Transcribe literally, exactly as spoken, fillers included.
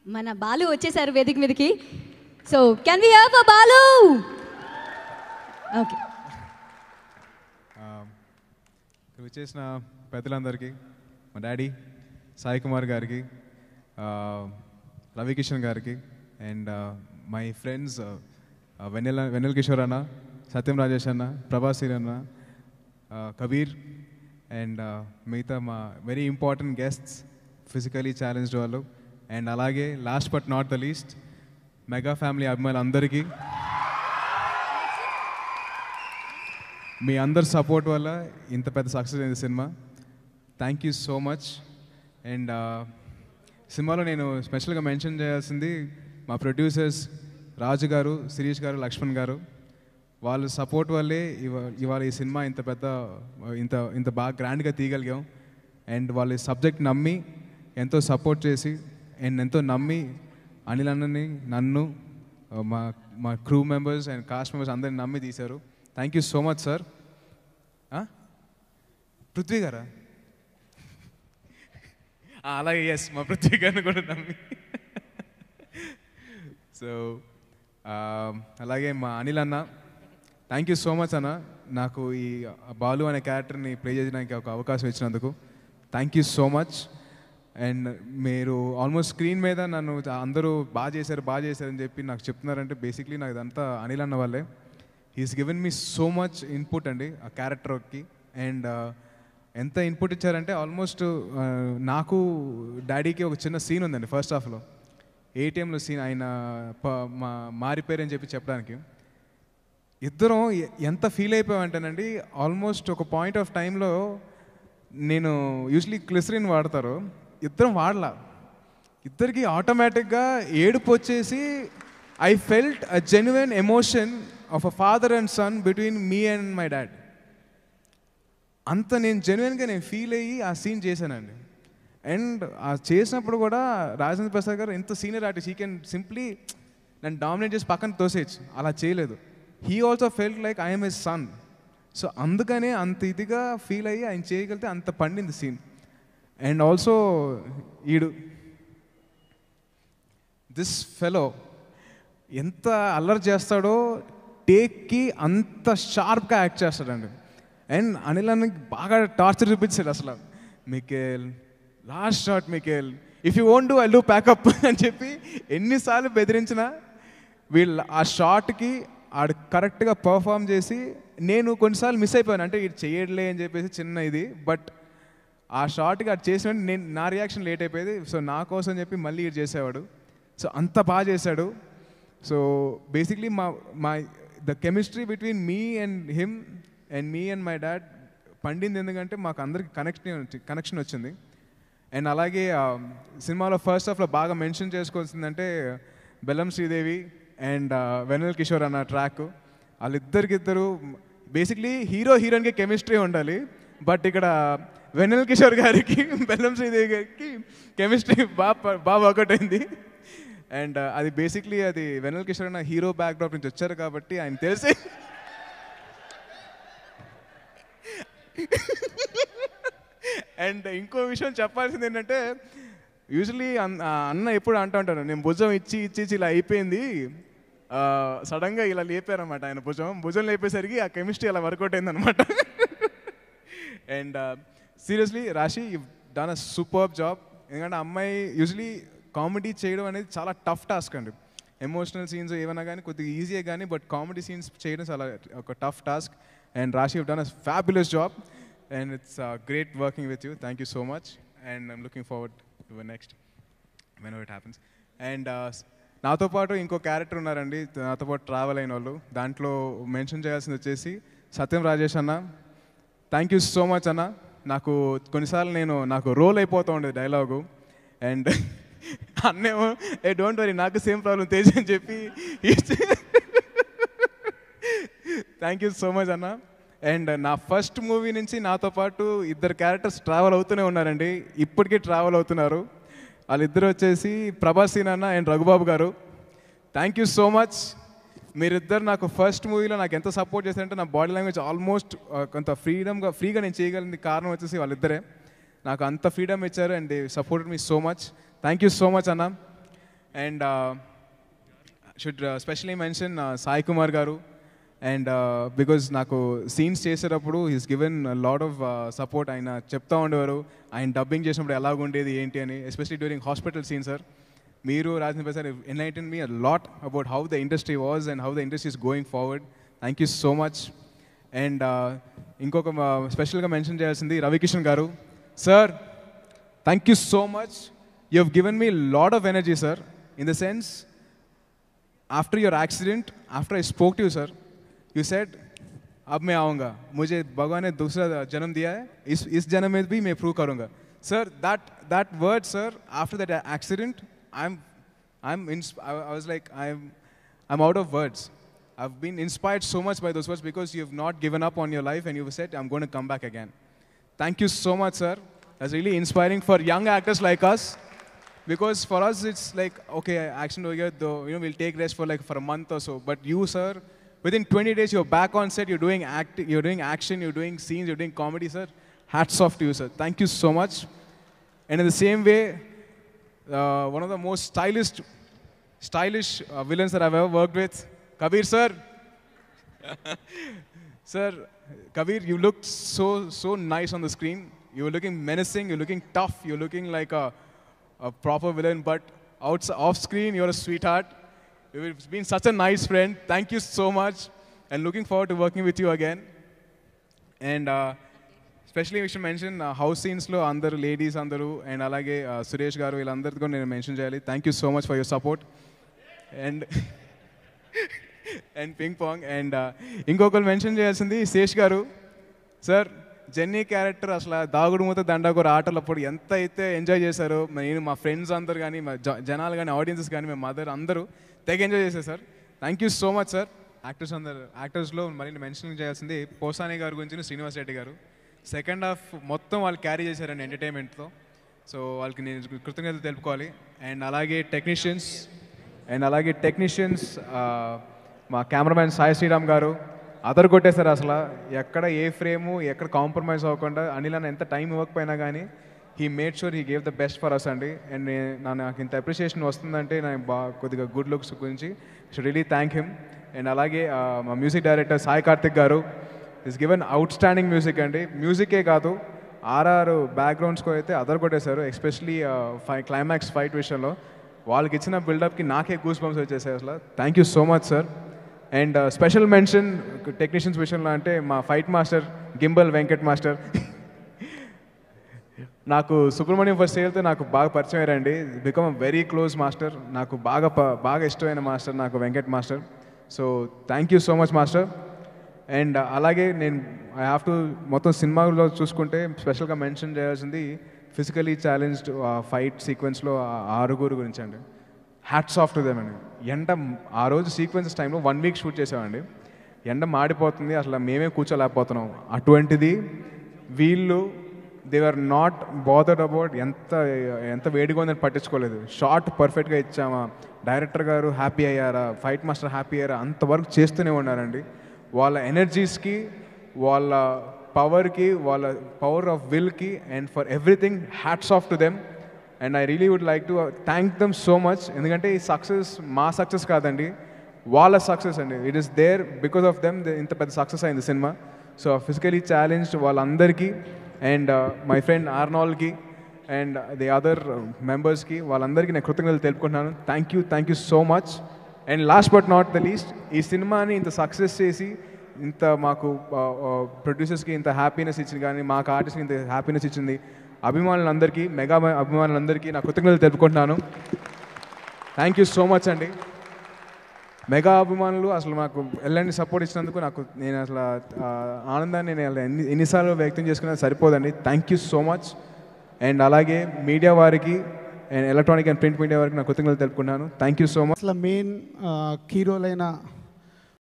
మన బాలు వచ్చేసారు వేదిక మీదకి. So can we have a Balu? Okay. ఇక్కడ వచ్చేసిన పెద్దలందరికీ, మా డాడీ సాయి కుమార్ గారికి, రవికిషన్ గారికి, and my friends Vennela Vennela Kishore అన్న, సత్యం రాజేష్ అన్న, ప్రభాసీర్ అన్న, కబీర్, అండ్ మిగతా మా very important guests, physically challenged వాళ్ళు, అండ్ అలాగే last but not the least mega family అభిమానులందరికీ మీ అందరి సపోర్ట్ వల్ల ఇంత పెద్ద సక్సెస్ అయింది సినిమా. Thank you so much. And సినిమాలో నేను స్పెషల్గా మెన్షన్ చేయాల్సింది మా ప్రొడ్యూసర్స్ రాజు గారు, శిరీష్ గారు, లక్ష్మణ్ గారు. వాళ్ళ సపోర్ట్ వల్లే ఇవా ఇవాళ ఈ సినిమా ఇంత పెద్ద ఇంత ఇంత బాగా గ్రాండ్గా తీయగలిగాం. అండ్ వాళ్ళ సబ్జెక్ట్ నమ్మి ఎంతో సపోర్ట్ చేసి అండ్ ఎంతో నమ్మి అనిల్ అన్నని, నన్ను, మా మా crew members and cast members అందరిని నమ్మి తీశారు. Thank you so much sir. Prithvi గారా? అలాగే ఎస్, మా పృథ్వీ గారిని కూడా నమ్మి. సో అలాగే మా అనిల్ అన్న, థ్యాంక్ యూ సో మచ్ అన్న, నాకు ఈ బాలు అనే క్యారెక్టర్ని ప్లే చేయడానికి ఒక అవకాశం ఇచ్చినందుకు thank you so much. And మీరు ఆల్మోస్ట్ స్క్రీన్ మీద నన్ను అందరూ బాగా చేశారు బాగా చేశారని చెప్పి నాకు చెప్తున్నారంటే బేసిక్లీ నాకు ఇదంతా అనిల్ అన్న వాళ్ళే. He's given me so much input అండి ఆ క్యారెక్టర్కి. అండ్ ఎంత ఇన్పుట్ ఇచ్చారంటే ఆల్మోస్ట్ నాకు డాడీకి ఒక చిన్న సీన్ ఉందండి ఫస్ట్ హాఫ్లో, ఏటీఎంలో సీన్, ఆయన మా మారిపోయారని చెప్పి చెప్పడానికి. ఇద్దరం ఎంత ఫీల్ అయిపోయామంటేనండి, ఆల్మోస్ట్ ఒక పాయింట్ ఆఫ్ టైంలో నేను యూజువలీ గ్లిసరిన్ వాడతారు, ఇద్దరం వాడలా, ఇద్దరికి ఆటోమేటిక్గా ఏడుపు వచ్చేసి I felt a genuine emotion of a father and son between me and my dad. అంత నేను జెన్యున్గా నేను ఫీల్ అయ్యి ఆ సీన్ చేశానండి. అండ్ ఆ చేసినప్పుడు కూడా రాజేంద్ర ప్రసాద్ గారు ఎంత senior artist, he can simply నన్ను డామినేట్ చేసి పక్కన తోసేయచ్చు, అలా చేయలేదు. He also felt like I'm his son. So అందుకనే అంత ఇదిగా ఫీల్ అయ్యి ఆయన చేయగలిగితే అంత పండింది సీన్. అండ్ ఆల్సో ఈడు దిస్ ఫెలో ఎంత అల్లరి చేస్తాడో టేక్కి అంత షార్ప్గా యాక్ట్ చేస్తాడండి. అండ్ అనిల్ అన్నకి బాగా టార్చర్ చూపించాడు అసలు. Michael last shot, Michael if you won't do I do pack up అని చెప్పి ఎన్నిసార్లు బెదిరించినా వీళ్ళు ఆ షాట్కి ఆడు కరెక్ట్గా పర్ఫామ్ చేసి, నేను కొన్నిసార్లు మిస్ అయిపోయాను, అంటే ఇది చేయడలే అని చెప్పేసి చిన్న ఇది, బట్ ఆ షాట్కి అది చేసిన నేను నా రియాక్షన్ లేట్ అయిపోయేది. సో నా కోసం చెప్పి మళ్ళీ ఇది చేసేవాడు. సో అంత బాగా చేశాడు. సో బేసిక్లీ మా మా the chemistry between me and him and me and my dad పండింది ఎందుకంటే మాకు అందరికి కనెక్షన్ కనెక్షన్ వచ్చింది. అండ్ అలాగే సినిమాలో ఫస్ట్ హాఫ్లో బాగా మెన్షన్ చేసుకోవాల్సిందంటే బెల్లం శ్రీదేవి అండ్ వెన్నెల కిషోర్ అన్న ట్రాక్, వాళ్ళిద్దరికిద్దరు బేసిక్లీ హీరో హీరోయిన్కి కెమిస్ట్రీ ఉండాలి, బట్ ఇక్కడ వెన్నెల కిషోర్ గారికి బెల్లం శ్రీదేవి గారికి కెమిస్ట్రీ బాగా బాగా వర్కౌట్ అయింది. అండ్ అది బేసిక్లీ అది వెన్నెల కిషోర్ అన్న హీరో బ్యాక్డ్రాప్ నుంచి వచ్చారు కాబట్టి ఆయన తెలిసి అండ్ ఇంకో విషయం చెప్పాల్సింది ఏంటంటే, యూజువలీ అన్న ఎప్పుడు అంటూ ఉంటాను, నేను భుజం ఇచ్చి ఇచ్చి ఇచ్చి ఇలా అయిపోయింది, సడన్గా ఇలా లేపారనమాట ఆయన భుజం భుజం లేపేసరికి ఆ కెమిస్ట్రీ అలా వర్కౌట్ అయిందనమాట. And seriously Raashi, you done a superb job. ఎందుకంటే అమ్మాయి యూజువలీ కామెడీ చేయడం అనేది చాలా టఫ్ టాస్క్ అండి. ఎమోషనల్ సీన్స్ ఏమైనా కానీ కొద్దిగా ఈజీయే కానీ, బట్ కామెడీ సీన్స్ చేయడం చాలా ఒక tough task. And Raashi, you done a fabulous job and it's great working with you. Thank you so much and I'm looking forward to next when it happens. And నాతో పాటు ఇంకో character ఉన్నారండి, నాతో పాటు travel అయిన వాళ్ళు. దాంట్లో మెన్షన్ చేయాల్సింది వచ్చేసి సత్యం రాజేష్ అన్న. థ్యాంక్ యూ సో మచ్ అన్న. నాకు కొన్నిసార్లు నేను నాకు రోల్ అయిపోతూ ఉండేది డైలాగు, అండ్ అన్నేమో ఏ డోంట్ వరీ నాకు సేమ్ ప్రాబ్లం తేజ్ అని చెప్పి థ్యాంక్ యూ సో మచ్ అన్న. అండ్ నా ఫస్ట్ మూవీ నుంచి నాతో పాటు ఇద్దరు క్యారెక్టర్స్ ట్రావెల్ అవుతూనే ఉన్నారండి, ఇప్పటికీ ట్రావెల్ అవుతున్నారు. వాళ్ళిద్దరు వచ్చేసి ప్రభాసీన్ అన్న అండ్ రఘుబాబు గారు. Thank you so much. మీరిద్దరు నాకు ఫస్ట్ మూవీలో నాకు ఎంత సపోర్ట్ చేశారంటే, నా బాడీ లాంగ్వేజ్ ఆల్మోస్ట్ కొంత ఫ్రీడమ్గా ఫ్రీగా నేను చేయగలిగింది కారణం వచ్చేసి వాళ్ళిద్దరే. నాకు అంత ఫ్రీడమ్ ఇచ్చారు and they supported me so much. Thank you so much అన్న. And should specially mention Sai Kumar గారు. అండ్ బికాజ్ నాకు సీన్స్ చేసేటప్పుడు he's given lot of support. ఆయన చెప్తా ఉండేవారు ఆయన డబ్బింగ్ చేసినప్పుడు ఎలాగుండేది ఏంటి అని, especially during hospital scene sir. మీరు Rajendra sir enlighten me a lot about how the industry was and how the industry is going forward. Thank you so much. And ఇంకొక స్పెషల్గా మెన్షన్ చేయాల్సింది రవికిషన్ గారు. Sir thank you so much. You have given me lot of energy sir. In the sense after your accident, after I spoke to you sir, you said अब मैं आऊँगा, मुझे भगवान ने दूसरा जन्म दिया है, इस इस जन्म में भी मैं प्रूव करूँगा. Sir that that word sir, after that accident I am I am I was like I am I am out of words. I have been inspired so much by those words because you have not given up on your life and you have said I'm going to come back again. Thank you so much sir. That's really inspiring for young actors like us. Because for us it's like okay, action over here though, you know, we'll take rest for like for a month or so, but you sir, within twenty days you're back on set, you're doing act you're doing action, you're doing scenes, you're doing comedy sir. Hats off to you sir. Thank you so much. And in the same way, uh, one of the most stylish stylish uh, villains that I've ever worked with, Kabir sir. Sir Kabir, you looked so so nice on the screen. You were looking menacing, you're looking tough, you're looking like a a proper villain, but outside, off screen, you're a sweetheart. You've been such a nice friend. Thank you so much, and looking forward to working with you again. And uh, especially we should mention uh, house scenes lo andaru ladies andaru and alage uh, Suresh garu illandartho nenu mention cheyali. Thank you so much for your support. And and ping pong and inkokalu mention cheyalsindi Sesh garu. Sir, Jenny character అసలు దాగుడు మూత దండాకూర ఆటలు అప్పుడు ఎంత అయితే enjoy చేశారో, నేను మా ఫ్రెండ్స్ అందరు కానీ మా జనాలు కానీ ఆడియన్సెస్ కానీ మా మదర్ అందరూ తెగ ఎంజాయ్ చేశారు సార్. Thank you so much sir. Actors అందరు యాక్టర్స్లో మరి మెన్షన్ చేయాల్సింది పోసాని గారి గురించి శ్రీనివాస్ రెడ్డి గారు. సెకండ్ హాఫ్ మొత్తం వాళ్ళు క్యారీ చేశారండి ఎంటర్టైన్మెంట్తో. సో వాళ్ళకి నేను కృతజ్ఞతలు తెలుపుకోవాలి. అండ్ అలాగే టెక్నీషియన్స్ అండ్ అలాగే టెక్నీషియన్స్ మా కెమెరామ్యాన్ సాయి శ్రీరామ్ గారు అదర్ కొట్టేశారు. అసలు ఎక్కడ ఏ ఫ్రేము ఎక్కడ కాంప్రమైజ్ అవ్వకుండా అనిల్ అన్న ఎంత టైం ఇవ్వకపోయినా కానీ he made sure he gave the best for us అండి. అండ్ నాకు ఇంత అప్రిషియేషన్ వస్తుందంటే నాకు బాగా కొద్దిగా గుడ్ లుక్స్ గురించి should really thank him. And అలాగే మా music director Sai Karthik garu is given outstanding music అండి. మ్యూజికే కాదు ఆర్ఆర్ బ్యాక్గ్రౌండ్ స్కోర్ అయితే అదర్ కొట్టేశారు. ఎస్పెషలీ ఫై క్లైమాక్స్ ఫైట్ విషయంలో వాళ్ళకి ఇచ్చిన బిల్డప్కి నాకే గూస్ బంప్స్ వచ్చేసాయి అసలు. Thank you so much sir. And special mention technicians విషయంలో అంటే మా fight master gimbal Venkat master. నాకు సుబ్రహ్మణ్యం ఫస్ట్ చేరితే నాకు బాగా పరిచయం అయ్యారండి. Become a very close master. నాకు బాగా బాగా ఇష్టమైన మాస్టర్ నాకు Venkat master. So thank you so much master. And అలాగే నేను ఐ హ్యావ్ టు మొత్తం సినిమాలో చూసుకుంటే స్పెషల్గా మెన్షన్ చేయాల్సింది ఫిజికలీ ఛాలెంజ్డ్ ఫైట్ సీక్వెన్స్లో ఆరుగురు గురించి అండి. హ్యాట్స్ ఆఫ్ టు దెమ్ అండి. ఎండ ఆ రోజు సీక్వెన్సెస్ టైంలో వన్ వీక్ షూట్ చేసామండి. ఎండ మాడిపోతుంది, అసలు మేమే కూర్చోలేకపోతున్నాం. అటువంటిది వీళ్ళు they are not bothered about ఎంత ఎంత వేడిగా ఉందని పట్టించుకోలేదు. షార్ట్ పర్ఫెక్ట్గా ఇచ్చామా, డైరెక్టర్ గారు హ్యాపీ అయ్యారా, ఫైట్ మాస్టర్ హ్యాపీ అయ్యారా, అంతవరకు చేస్తూనే ఉన్నారండి. వాళ్ళ ఎనర్జీస్కి, వాళ్ళ పవర్కి, వాళ్ళ పవర్ ఆఫ్ విల్కి and for everything hats off to them. And I really would like to thank them so much. ఎందుకంటే ఈ సక్సెస్ మా సక్సెస్ కాదండి, వాళ్ళ సక్సెస్ అండి. It is there because of them ఇంత పెద్ద సక్సెస్ అయింది సినిమా. సో ఫిజికలీ ఛాలెంజ్డ్ వాళ్ళందరికీ అండ్ మై ఫ్రెండ్ ఆర్నాల్డ్కి అండ్ ది అదర్ మెంబర్స్కి వాళ్ళందరికీ నేను కృతజ్ఞతలు తెలుపుకుంటున్నాను. Thank you thank you so much. And last but not the least, ఈ సినిమాని ఇంత సక్సెస్ చేసి ఇంత మాకు ప్రొడ్యూసర్స్కి ఇంత హ్యాపీనెస్ ఇచ్చింది, కానీ మాకు ఆర్టిస్ట్కి ఇంత హ్యాపీనెస్ ఇచ్చింది అభిమానులందరికీ, మెగా అభిమానులందరికీ నా కృతజ్ఞతలు తెలుపుకుంటున్నాను. థ్యాంక్ యూ సో మచ్ అండి. మెగా అభిమానులు అసలు మాకు ఎలాంటి సపోర్ట్ ఇచ్చినందుకు నాకు నేను అసలు ఆనందాన్ని నేను ఎన్ని ఎన్నిసార్లు వ్యక్తం చేసుకున్నా సరిపోదండి. Thank you so much. And అలాగే మీడియా వారికి and electronic and print media వారికి నా కృతజ్ఞతలు తెలుపుకుంటున్నాను. Thank you so much. అసలు మెయిన్ కీ రోల్ అయిన